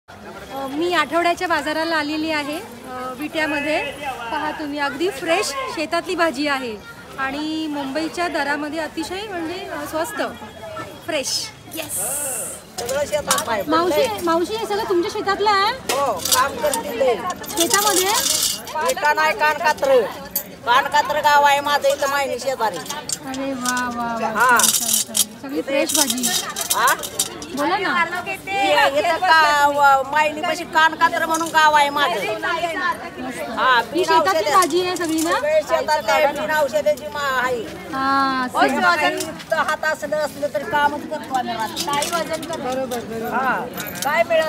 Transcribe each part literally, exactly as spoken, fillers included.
मी आठवड्याच्या बाजाराला आलेली आहे विट्यामध्ये। पहा तुम्ही, अगदी फ्रेश शेतातली भाजी आहे आणि मुंबईच्या दरामध्ये अतिशय म्हणजे स्वस्त फ्रेश। येस मावशी, मावशी हे सगळं तुमच्या शेतातलं आहे? हो, काम करते शेतामध्ये। बेटा नाही, कानकात्र कानकात्र गाव आहे माझं इथं मायनी शेजारी। अरे वा वा वा, हा सगळी फ्रेश भाजी। हा बोला ना। इथं का मायनी पाशी कानकात्र म्हणून गाव आहे माझं। हा, ही शेतातली भाजी आहे सगळी ना? शेतात बिना औषधाची मा आहे। हा, हात असलं असलं तरी कामच करतो आम्ही। काही वजन कर, बरोबर बरोबर। हा काय मिळत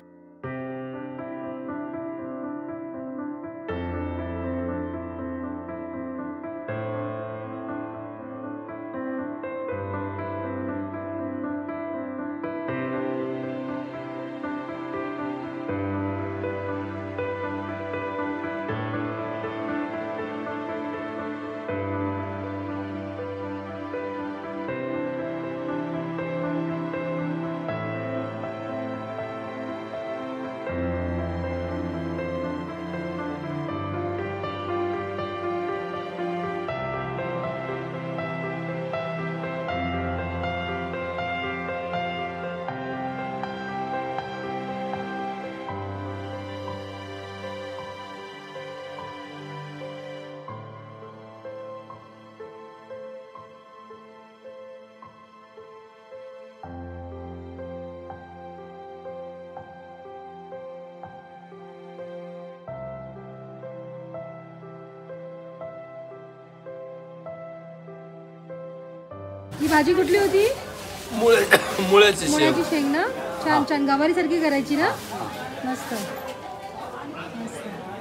ही भाजी कुठली होती? मुळे मुळ्याची शेंग। मुळ्याची शेंग ना? छान छान गवारी सारखी करायची ना? मस्त मस्त।